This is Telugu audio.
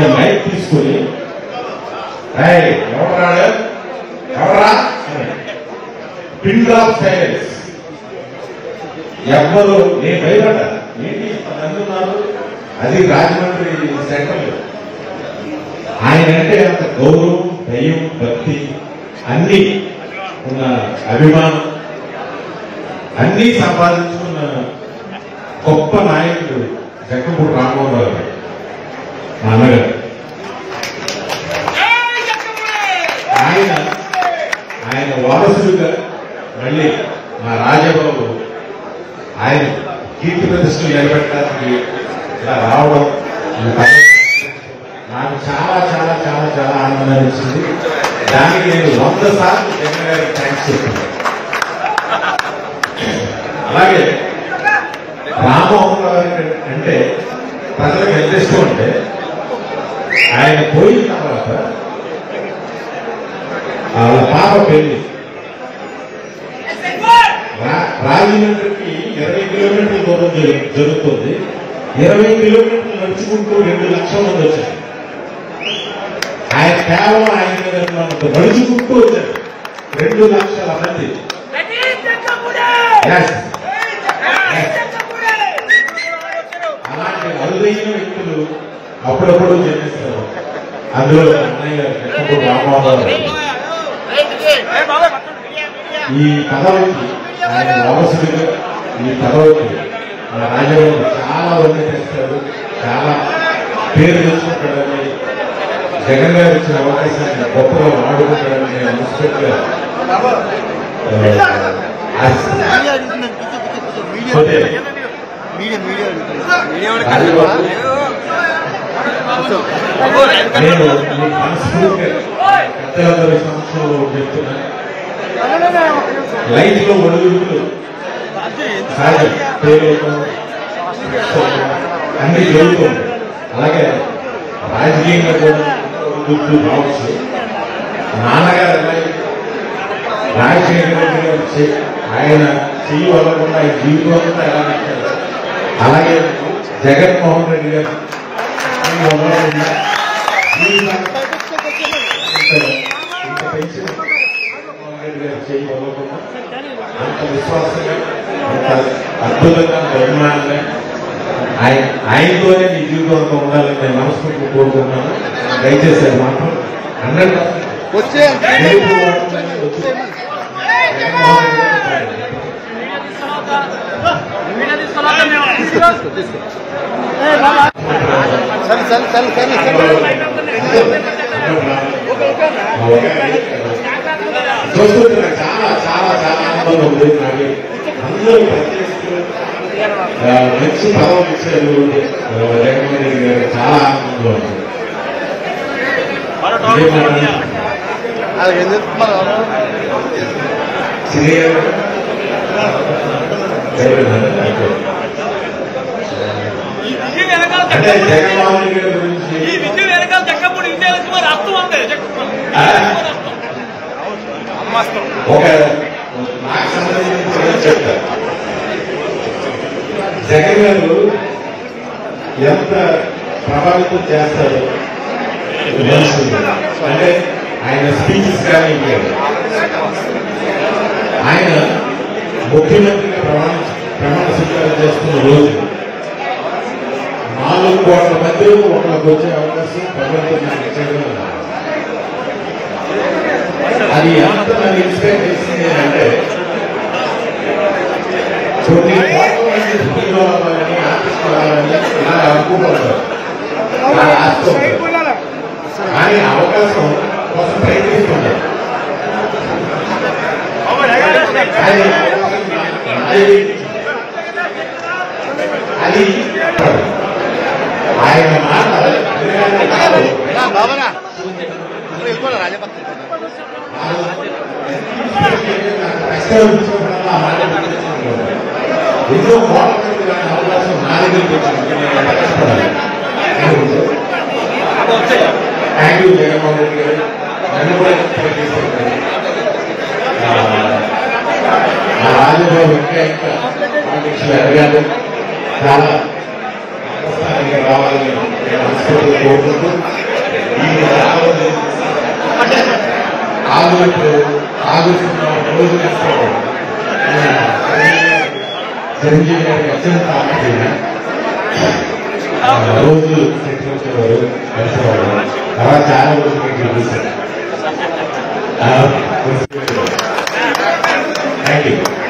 ఈయన మైక్ తీసుకుని ఎవరా పిన్ డ్రాప్ సైలెన్స్. ఎవ్వరు నేను భయపడ్డా, ఏంటి అందున్నారు, అది రాజమండ్రి సెంటర్. ఆయన అంటే అంత గౌరవం, దయం, భక్తి అన్ని ఉన్న అభిమానం అన్ని సంపాదించుకున్న గొప్ప నాయకుడు జక్కపూడి రామ్మోహన్ రావు గారు, మా అన్నగారు. ఆయన వారసుడుగా మళ్ళీ మా రాజబాబు ఆయన కీర్తి ప్రతిష్టలు నిలబెట్టడానికి ఇలా రావడం నాకు చాలా చాలా చాలా చాలా ఆనందాన్ని ఇచ్చింది. దానికి నేను 100 సార్లు జగన్ గారికి థ్యాంక్స్ చెప్తున్నాను. అలాగే రామ్మోహన్ రావు అంటే ప్రజలకు ఎంత ఇష్టం అంటే ఆయన పోయిన తర్వాత వాళ్ళ పాప పెళ్లి రాజమండ్రికి 20 కిలోమీటర్ల దూరం జరుగుతుంది. 20 కిలోమీటర్లు నడుచుకుంటూ 2 లక్షల మంది వచ్చారు. ఆయన కేవలం ఆయన నడుచుకుంటూ వచ్చారు 2 లక్షల మంది. అలాంటి అరుదైన వ్యక్తులు అప్పుడప్పుడు జన్మిస్తారు. అందులో అన్నయ్య జక్కపూడి రామ్మోహన్ రావు ఈ పదవికి ఆయన వారసుడిగా ఈ పదవికి మన రాజబాబు చాలా వండి తెస్తాడు, చాలా పేరు తెచ్చుకుంటాడని, జగన్ గారు ఇచ్చిన అవకాశాన్ని గొప్పగా వాడుకుంటాడని నేను మనస్ఫూర్తిగా నేను మీ మనస్ఫూర్తిగా పెద్దలందరి సంవత్సరంలో చెప్తున్నాను. లైఫ్ లో ఒడుగులు సహజం, పేరుతో అన్ని జరుగుతుంది. అలాగే రాజకీయంగా కూడా ఒడుగులు రావచ్చు. నాన్నగారు రాజశేఖర రెడ్డి గారు ఆయన చెయ్యి వదలకుండా ఆయన జీవితం అంతా ఎలా నచ్చారు, అలాగే జగన్మోహన్ రెడ్డి గారు చేయి వదలకుండా అంత విశ్వాసంగా, అంత అద్భుతంగా, అభిమానంగా ఆయనతోనే నీ జీవితంలో ఉండాలని నేను మనస్ఫూర్తిగా కోరుకుంటున్నాను. దయచేసి అది మాత్రం 100% చూస్తుంటే చాలా చాలా చాలా ఆనందంగా ఉంది. నాకు అందరూ మంచి పదవులు ఇచ్చారు జగన్మోహన్ రెడ్డి గారు, చాలా ఆనందంగా ఉంది. అంటే జగన్మోహన్ రెడ్డి గారి గురించి ఒక నాకు సంబంధించిన చెప్తారు. జగన్ గారు ఎంత ప్రభావితం చేస్తారు మనుషులు అంటే ఆయన స్పీచెస్ కానీ ఆయన ముఖ్యమంత్రిగా ప్రమాణ స్వీకారం చేస్తున్న రోజు 4 కోట్ల మంది ఒకరికి వచ్చే అవకాశం ప్రభుత్వం నాకు ఇచ్చేయడం. అది ఎంత నన్ను ఇన్స్పైర్ చేసింది అంటే కొన్ని కోట్ల మంది హీరో అవ్వాలని, ఆర్టిస్ట్ అవ్వాలని ఇలా అనుకుంటున్నారు, కానీ అవకాశం కోసం ప్రయత్నిస్తున్నారు. అది ఆయన మాట ఎన్నో కోట్ల అవకాశం నా దగ్గరికి వచ్చింది. థ్యాంక్ యూ జగన్మోహన్ రెడ్డి గారు, నన్ను కూడా ఇన్స్పైర్ చేశారు. రాజబాబు ఇంకా ఇంకా పాలిటిక్స్ లో ఎదగాలి, చాలా ప్రస్తుతానికి రావాలని నేను మనస్ఫూర్తిగా కోరుకుంటూ ఈ ఆగస్టు రోజు చిరంజీవి గారికి అత్యంత ఆసక్తి రోజు చర్చించేవారు కలిసేవారు తర్వాత చాలా రోజులు చూశారు. Thank you.